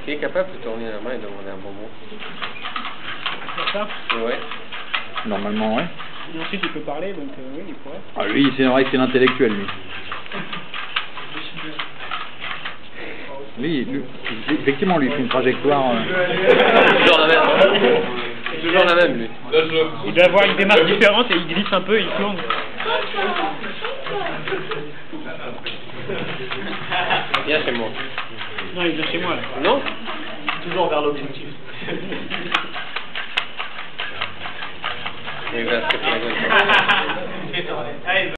Qui est capable de tourner la main et demander un bonbon? Ça? Ouais. Normalement, ouais. Et ensuite, il peut parler, donc oui, il pourrait. Ah, lui, c'est vrai que c'est l'intellectuel, lui. Lui, effectivement, lui, il fait une trajectoire... Toujours la même. Toujours la même, lui. Il doit avoir une démarche différente et il glisse un peu, il tourne. Viens chez moi. Non, il vient chez moi, là. Non? Toujours vers l'objectif. Oui, il va se casser la gueule.